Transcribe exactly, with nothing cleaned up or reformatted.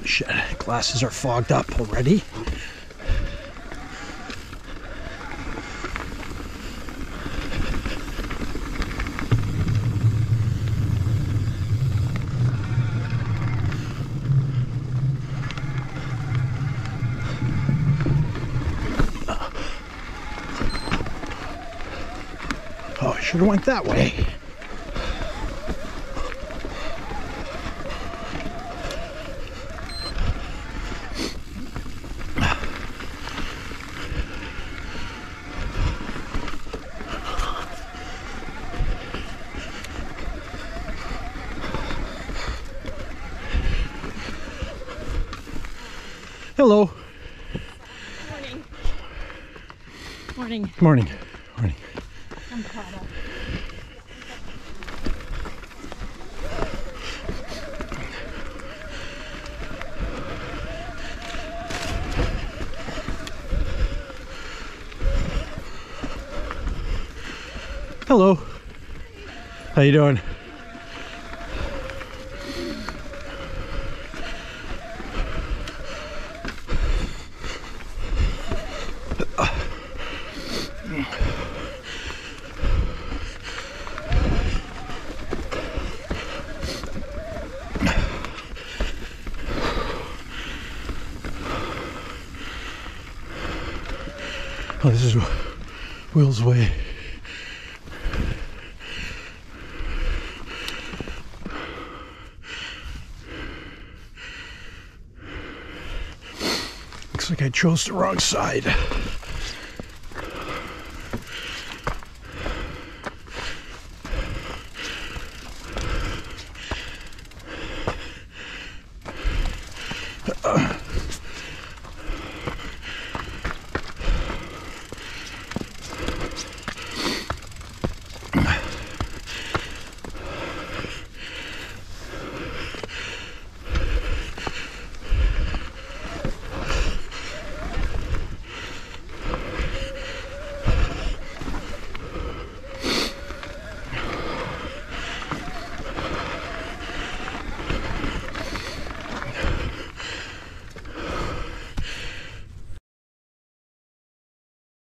Shit, glasses are fogged up already. Oh, I should have went that way. Hello. Morning. Morning. Morning. Morning. I'm caught up. Hello. How you doing? Oh, this is Will's way. Looks like I chose the wrong side. Uh.